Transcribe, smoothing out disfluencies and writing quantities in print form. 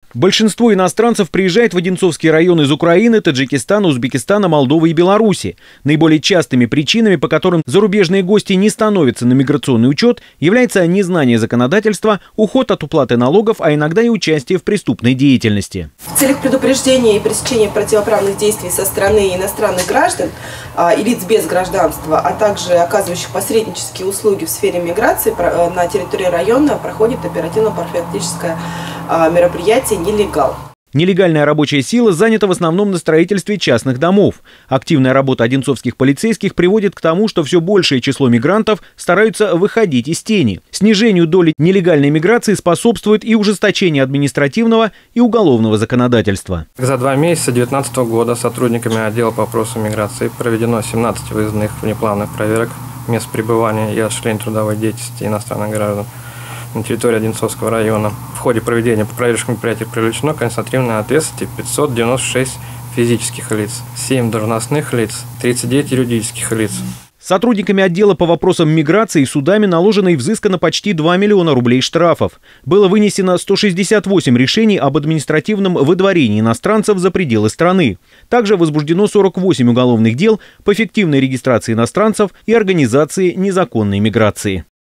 Большинство иностранцев приезжает в Одинцовский район из Украины, Таджикистана, Узбекистана, Молдовы и Беларуси. Наиболее частыми причинами, по которым зарубежные гости не становятся на миграционный учет, является незнание законодательства, уход от уплаты налогов, а иногда и участие в преступной деятельности. В целях предупреждения и пресечения противоправных действий со стороны иностранных граждан и лиц без гражданства, а также оказывающих посреднические услуги в сфере миграции на территории района проходит оперативно-профилактическое мероприятие «Нелегал». Нелегальная рабочая сила занята в основном на строительстве частных домов. Активная работа одинцовских полицейских приводит к тому, что все большее число мигрантов стараются выходить из тени. Снижению доли нелегальной миграции способствует и ужесточение административного и уголовного законодательства. За 2 месяца 2019 года сотрудниками отдела по вопросам миграции проведено 17 выездных внеплановых проверок мест пребывания и осуществления трудовой деятельности иностранных граждан на территории Одинцовского района. В ходе проведения проверочных мероприятий привлечено к административной ответственности 596 физических лиц, 7 должностных лиц, 39 юридических лиц. Сотрудниками отдела по вопросам миграции судами наложено и взыскано почти 2 миллиона рублей штрафов. Было вынесено 168 решений об административном выдворении иностранцев за пределы страны. Также возбуждено 48 уголовных дел по фиктивной регистрации иностранцев и организации незаконной миграции.